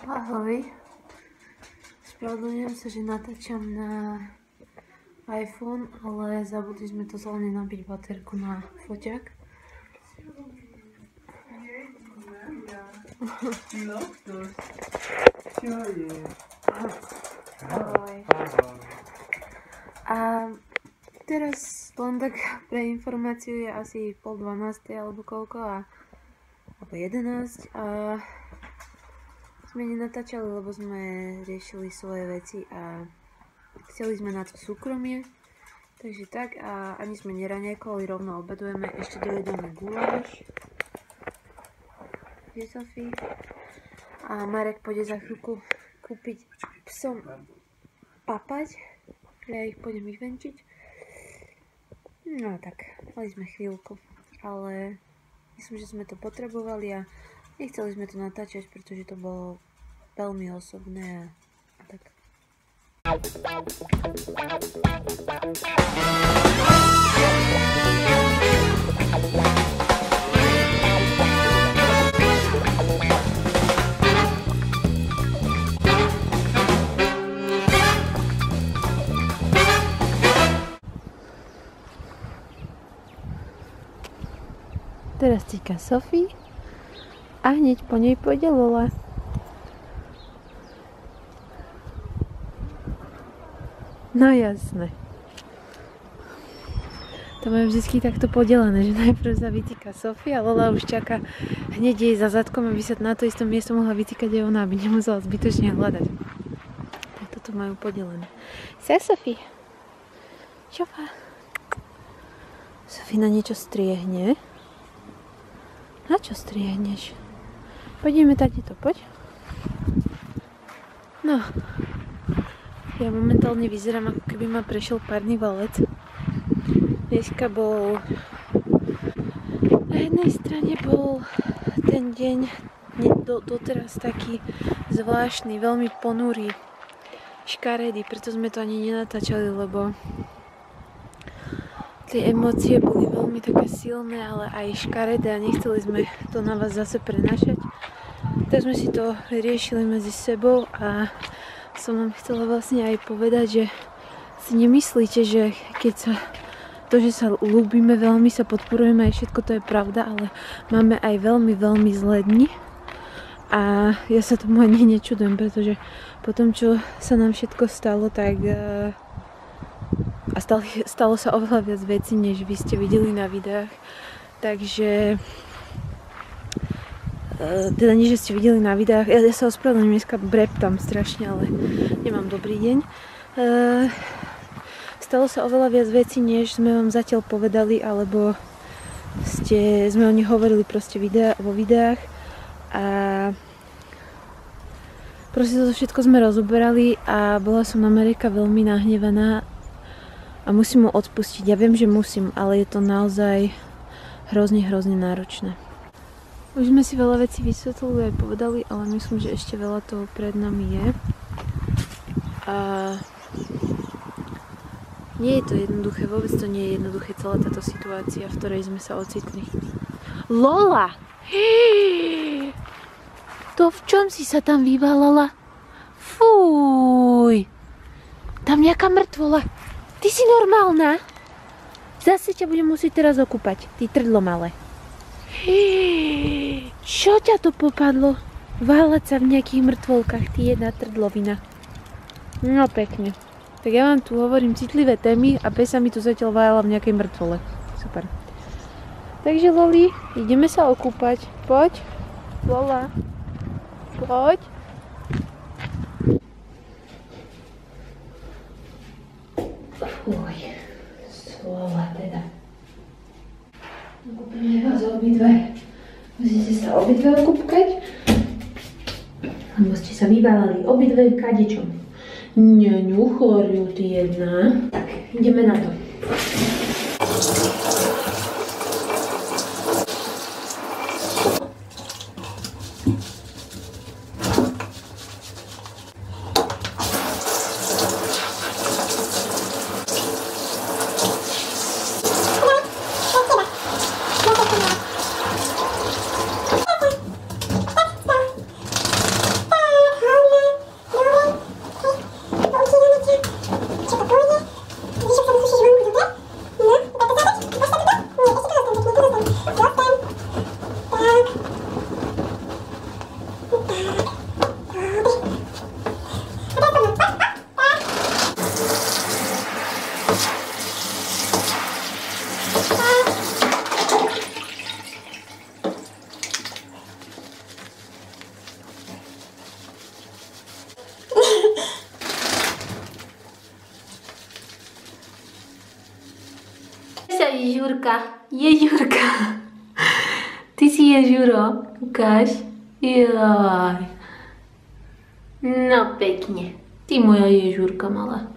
Ahoj. Spravedlňujem sa, že natáčam na iPhone, ale zabudli sme to zlene nabiť baterku na foťák. Čo je? Ahoj. A teraz len tak pre informáciu je asi 11:30 alebo koľko alebo 11 a sme nenatáčali, lebo sme riešili svoje veci a chceli sme na to súkromie. Takže tak a ani sme neraňajkovali, rovno obedujeme, ešte dojedeme guláš. Je Sofie. A Marek pôjde za chvíľku kúpiť psom papať. Ja ich pôjdem vyvenčiť. No tak, mali sme chvíľku, ale myslím, že sme to potrebovali a nechceli sme to natáčať, pretože to bolo veľmi osobné a tak. Teraz čaká Sofie a hneď po nej pôjde Lola. No jasné. To majú vždy takto podelené, že najprv sa vytýka Sofie a Lola už čaká hneď jej za zadkom, aby sa na to isté miesto mohla vytýkať aj ona, aby nemusela zbytočne hľadať. Tak toto majú podelené. Sa Sofie. Čofa. Sofie na niečo striehne. Na čo striehneš? Poďme tatíto, poď. No. Ja momentálne vyzerám, ako keby ma prešiel párny valec. Dneska bol... Na jednej strane bol ten deň doteraz taký zvláštny, veľmi ponurý, škaredý, preto sme to ani nenatáčali, lebo tie emócie boli veľmi také silné, ale aj škaredé a nechceli sme to na vás zase prenášať. Tak sme si to riešili medzi sebou a som vám chcela vlastne aj povedať, že si nemyslíte, že keď sa že sa ľúbime veľmi, sa podporujeme aj všetko, to je pravda, ale máme aj veľmi, veľmi zlé dni. A ja sa tomu ani nečudujem, pretože po tom, čo sa nám všetko stalo, tak a stalo sa oveľa viac vecí, než vy ste videli na videách. Takže teda nie, že ste videli na videách. Ja sa ospravedlňujem, dneska breptam strašne, ale nemám dobrý deň. Stalo sa oveľa viac vecí, než sme vám zatiaľ povedali, alebo sme o nich hovorili proste vo videách. A proste to všetko sme rozoberali a bola som na Mareka veľmi nahnevaná. A musím mu odpustiť. Ja viem, že musím, ale je to naozaj hrozne náročné. Už sme si veľa vecí vysvetlili aj povedali, ale myslím, že ešte veľa toho pred nami je. A nie je to jednoduché, vôbec to nie je jednoduché, celá táto situácia, v ktorej sme sa ocitli. Lola! To v čom si sa tam vyvalala? Fúj! Tam nejaká mŕtvola. Ty si normálna? Zase ťa budem musieť teraz okúpať, ty trdlo malé. Čo ťa to popadlo? Váľať sa v nejakých mŕtvolkách, ty jedna trdlovina. No pekne. Tak ja vám tu hovorím citlivé témy a bez sa mi tu zatiaľ váľala v nejakej mŕtvole. Super. Takže Loli, ideme sa okúpať. Poď. Lola. Poď. Fuj, slova teda. Okúpime vás obidve. Musíte sa obidve okúpkať. Lebo ste sa vyválali obidve kadečom. Neňuchoriu ty jedna. Tak, ideme na to. Ježurka. Ježurka. Ty si Ježuro. Ukáž. Joj. No pekne. Ty moja Ježurka malá.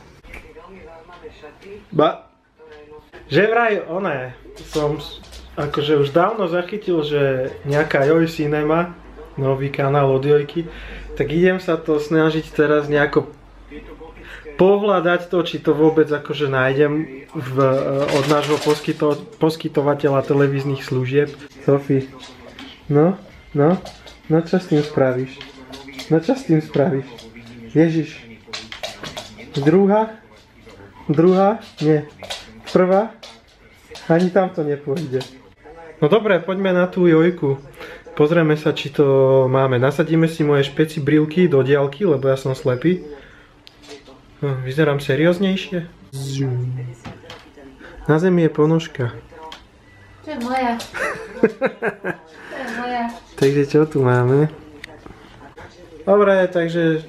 Že vraj oné, som akože už dávno zachytil, že nejaká Joj Cinema, nový kanál od Jojky, tak idem sa to snažiť teraz nejako pohľadať to, či to vôbec akože nájdem od nášho poskytovateľa televíznych služieb. Sofie, no, čo s tým spravíš? No čo s tým spravíš? Ježiš. Druhá? Nie. Prvá? Ani tam to nepôjde. No dobre, poďme na tú Jojku. Pozrieme sa, či to máme. Nasadíme si moje špeci brilky do diaľky, lebo ja som slepý. Vyzerám serióznejšie. Na zemi je ponožka. To je moja. To je moja. Takže čo tu máme? Dobre, takže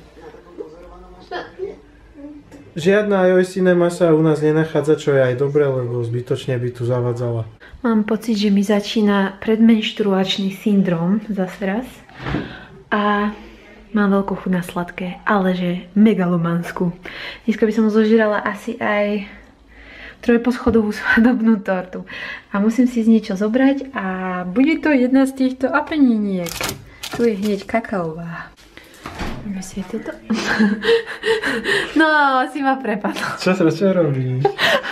žiadna Joj Cinema sa u nás nenachádza, čo je aj dobre, lebo zbytočne by tu zavadzala. Mám pocit, že mi začína predmenštruačný syndrom zase raz. A mám veľkú chuť na sladké, ale že megalomanskú. Dneska by som zožrala asi aj trojposchodovú svadobnú tortu. A musím si z niečo zobrať a bude to jedna z týchto apeniniek. Tu je hneď kakaová. Dáme si toto. No, si ma prepadol. Čo robíš?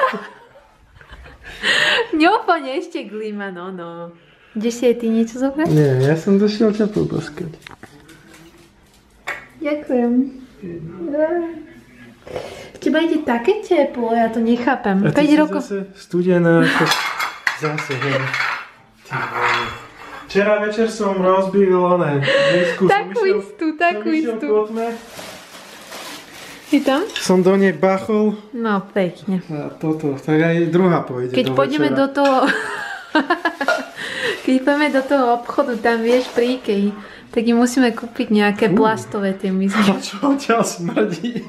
Neúplne ešte glíma, no. Ideš si aj ty niečo zobrať? Nie, ja som došiel ťa poboskať. Ďakujem. Teba ide také teplo, ja to nechápem. A ty 5 rokov... zase studená ako... Zase, hej. Včera večer som rozbil misku. Takú istú. Si tam? Som do nej bachol. No, pekne. A toto, tak aj druhá pôjde Keď pôjdeme do toho... Keď pôjdeme do toho obchodu, tam vieš pri Ikei, tak im musíme kúpiť nejaké plastové tie misky. A čo ťa smrdí?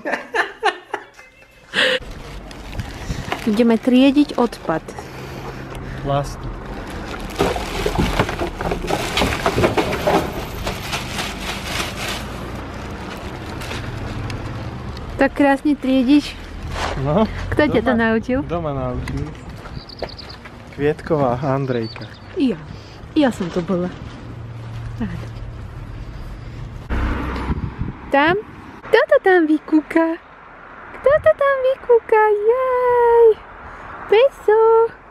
Ideme triediť odpad. Plast. Tak krásne triediš. No. Kto ťa to naučil? Doma naučil. Kvietková Andrejka. Ja som to bola. Áno. Tam? Kto to tam vykúka? Jaj! Peso!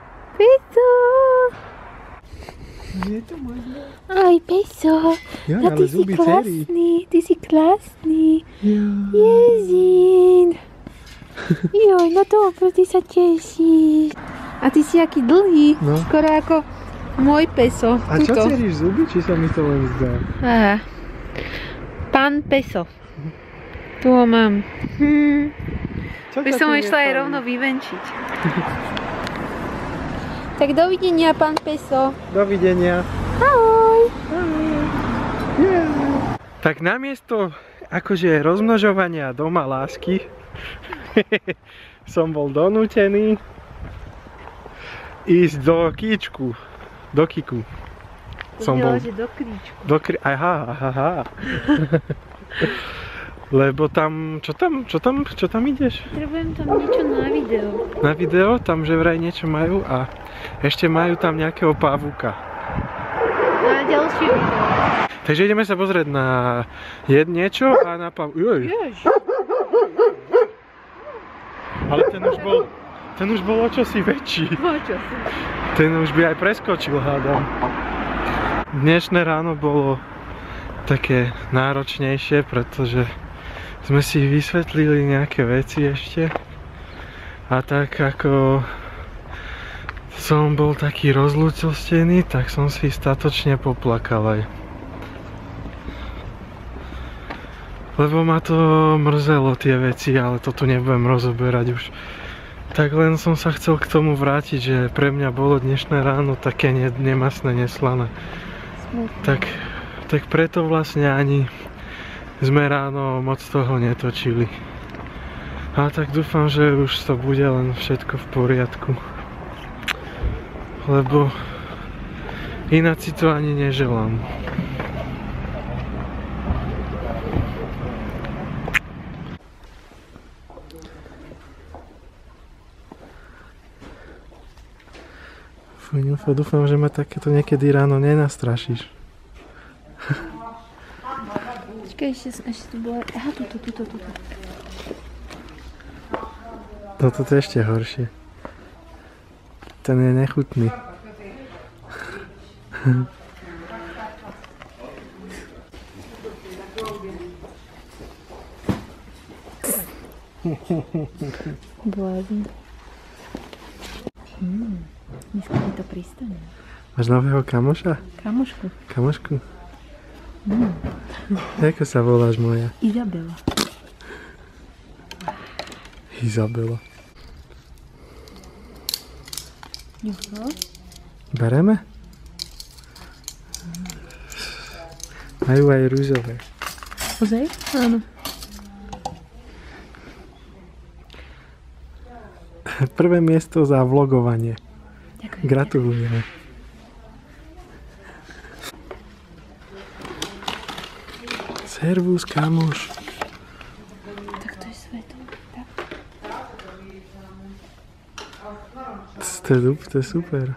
Je to možné? Aj, Peso! Ja, a ty si krásny! Jezín! Joj, no to oproti sa tešíš. A ty si aký dlhý, skoro ako môj Peso. A čo ceríš zuby, či sa mi to len zdá? Aha. Pán Peso. Tu ho mám. By som išla aj rovno vyvenčiť. Tak dovidenia, pán Peso. Dovidenia. Ahoj. Tak namiesto akože rozmnožovania doma lásky som bol donútený ísť do Kiku. Som bol do Kríčku. Aha. Lebo tam, čo tam ideš? Potrebujem tam niečo na video. Na video? Tam že vraj niečo majú a ešte majú tam nejakého pavúka. Na ďalšie video. Takže ideme sa pozrieť na niečo a na pavúka. Ale ten už bol o čosi väčší. Ten už by aj preskočil, hádam. Dnešné ráno bolo také náročnejšie, pretože sme si vysvetlili nejaké veci ešte a tak ako som bol taký rozľútostený, tak som si statočne poplakal aj. Lebo ma to mrzelo tie veci, ale to tu nebudem rozoberať už. Tak len som sa chcel k tomu vrátiť, že pre mňa bolo dnešné ráno také nemastné, neslané. Tak preto vlastne ani sme ráno moc toho netočili. A tak dúfam, že už to bude len všetko v poriadku. lebo ináč si to ani neželám. Fuňufa, dúfam, že ma takéto niekedy ráno nenastrašíš. Počkaj, ešte tu bola... Aha, tuto. Toto je ešte horšie. Ten je nechutný. Blázen. Dneska mi to pristane. Máš nového kamoša? Kamošku? Ako sa voláš moja? Izabela. Juho? Bereme? Majú aj rúžové. Ozaj? Áno. Prvé miesto za vlogovanie. Ďakujem. Gratulujeme. Servus, kamoš. Tak to je svetlo. Tak. To je super.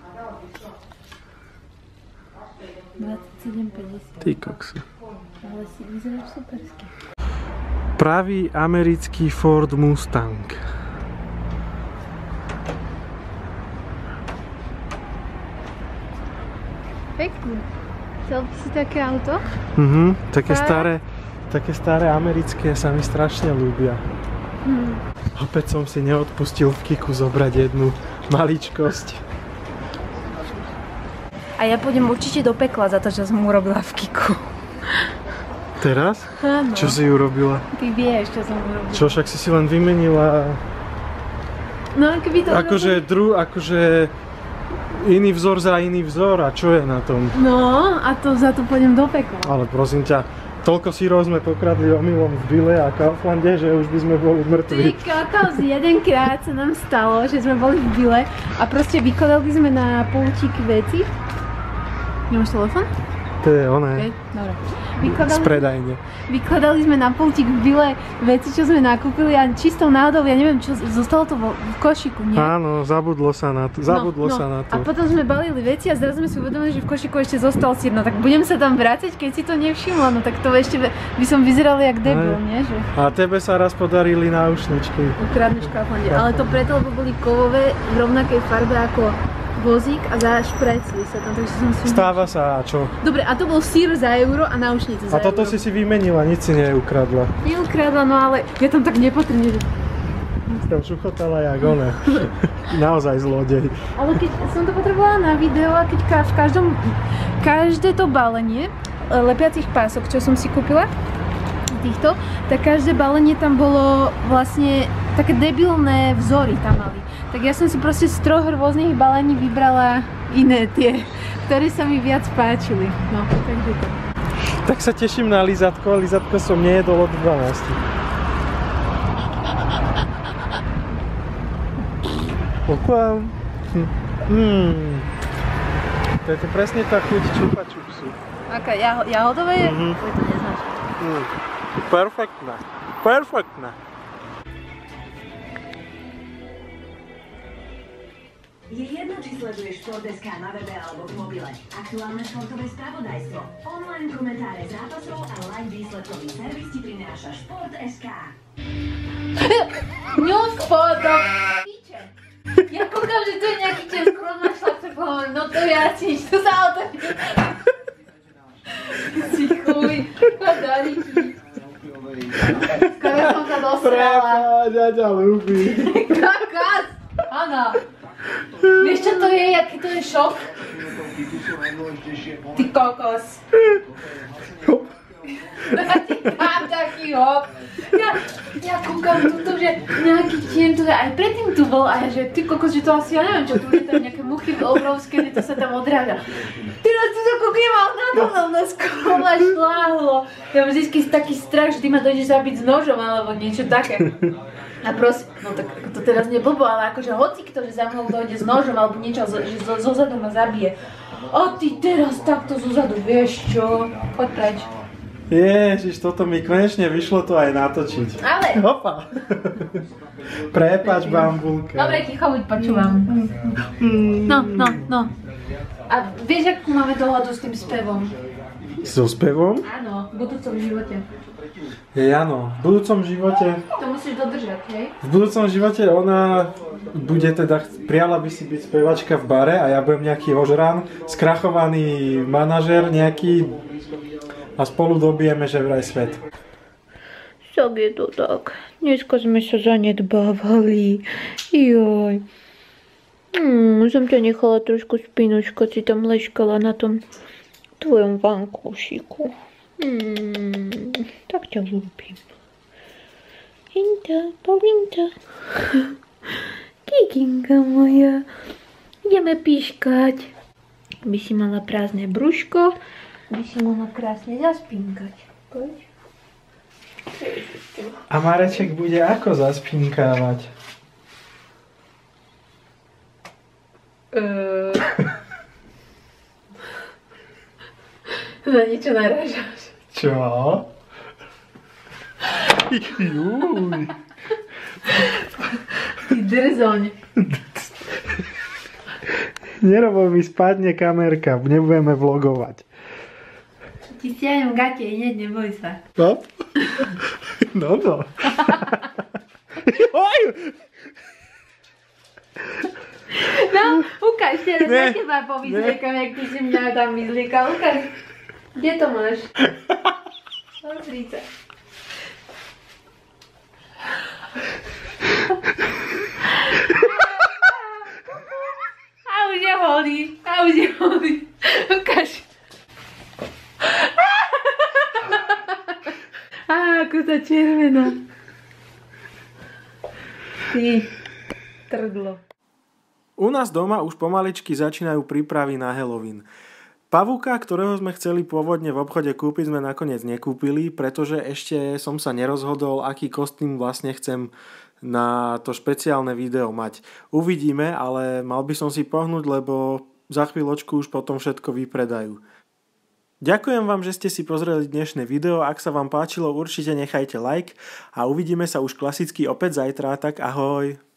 27,50. Ty koksu. Ale si vyzeráš supersky. Pravý americký Ford Mustang. Pekný. Chcel by si také auto? Také staré americké sa mi strašne ľúbia. Opäť som si neodpustil v Kiku zobrať jednu maličkosť. A ja pôjdem určite do pekla za to, čo som urobila v Kiku. Teraz? Áno. Čo si urobila? Ty vieš, čo som urobila. Čo, však si len vymenila... No, keby to... Akože iný vzor za iný vzor, a čo je na tom? No, a to za to pôjdem do pekla. Ale prosím ťa, toľko sírov sme pokradli omylom v Bille a Kauflande, že už by sme boli mŕtvi. Ty kokos, jedenkrát sa nám stalo, že sme boli v Bille a proste vykladali sme na pultík veci. Nemáš telefón? To je oné. Okay, dobre. Z predajne. Vykladali sme na pultík v Bille veci, čo sme nakúpili a čistou náhodou, ja neviem čo, zostalo to v košíku, nie? Áno, zabudlo sa na to. A potom sme balili veci a zrazu sme si uvedomili, že v košíku ešte zostal sír, no tak budem sa tam vrácať, keď si to nevšimla, no tak to ešte by som vyzerala jak debil, nie? Že... A tebe sa raz podarili náušničky. Ukradneš v Kauflande, ale to preto, lebo boli kovové v rovnakej farbe ako vozík a zašprecli sa tam, takže som si... Stáva sa, a čo? Dobre, a to bol sír za euro a náušnice za euro. A toto si vymenila, nič si neukradla. Neukradla, no ale ja tam tak nepatrne. Tam šuchotala jak ona. Naozaj zlodej. Ale keď som to potrebovala na video a keď každé to balenie lepiacich pások, čo som si kúpila, týchto, tak každé balenie tam bolo vlastne také debilné vzory tam mali. Tak ja som si proste z 3 rôznych balení vybrala iné tie, ktoré sa mi viac páčili. No, takže to. Tak sa teším na Lizatko, Lizatko som nejedol od 12. Poklám. To je to presne tá chuť čupa čupsu. Aká, jahodové je? To neznáš. Perfektná. Perfektná. Je jedno, či sleduješ Šport.sk na webe alebo v mobile. Aktuálne športové spravodajstvo, online komentáre zápasov a live výsledkový servis ti prináša Šport.sk. News photo! Piče! Ja kúkam, že to je nejaký čas, skoro máš chlapce pohovorím, no to ja nič, to sa otočí. Si chuj, daríky. Skoro som sa dosrala. Prepáď, ja ťa ľúbim. Kakás! Áno. Vieš čo to je, aký to je šok? Ty kokos. Ti dám taký hop. Ja kúkam tuto, že nejaký tiem tu, aj predtým tu bol, a ja že ty kokos, že to asi, ja neviem čo tu je, tam nejaké muchy muchy obrovské, to sa tam odráža. Teraz tu sa kúkýval nado mnou na skola šláhlo. Ja mám vždy taký strach, že ty ma dojdeš zabiť s nožom alebo niečo také. A prosím, no tak to teraz neblbo, ale akože hocikto, že za mnou dojde s nožom alebo niečo, že zozadu ma zabije. A ty teraz takto zozadu, vieš čo? Choď preč. Ježiš, toto mi konečne vyšlo to aj natočiť. Ale! Opa! Prepáč, bambulka. Dobre, ticho, buď počúvam. No. A vieš, akú máme dohodu s tým spevom? So spevom? Áno, v budúcom živote. Áno, v budúcom živote... To musíš dodržať, hej? V budúcom živote ona bude teda, prijala by si byť spevačka v bare a ja budem nejaký ožran, skrachovaný manažer nejaký a spolu dobijeme, že vraj svet. Tak je to tak. Dneska sme sa zanedbávali. Joj. Som ťa nechala trošku spínučko, si tam leškala na tom tvojom vankúšiku. Tak ťa ľúbim. Paulinka. Kikinka moja. Ideme píškať. By si mala prázdne brúško, by si mala krásne zaspínkať. Poď. A Mareček bude ako zaspinkávať? Na niečo narážaš. Čo? Juj. Ty drzoň. Nerobo mi spadne kamerka, nebudeme vlogovať. Ti stiahnem gate, hneď neboj sa. No? No. Oj! No, ukáž, teraz na teba povyzliekam, jak ty si mňa tam vyzliekal. Ukáž, kde to máš? Pozri sa. A už je holý. Ukáž. Ako sa červená. Ty, trdlo. U nás doma už pomaličky začínajú prípravy na Halloween. Pavúka, ktorého sme chceli pôvodne v obchode kúpiť, sme nakoniec nekúpili, pretože ešte som sa nerozhodol, aký kostým vlastne chcem na to špeciálne video mať. Uvidíme, ale mal by som si pohnúť, lebo za chvíľočku už potom všetko vypredajú. Ďakujem vám, že ste si pozreli dnešné video. Ak sa vám páčilo, určite nechajte like a uvidíme sa už klasicky opäť zajtra, tak ahoj!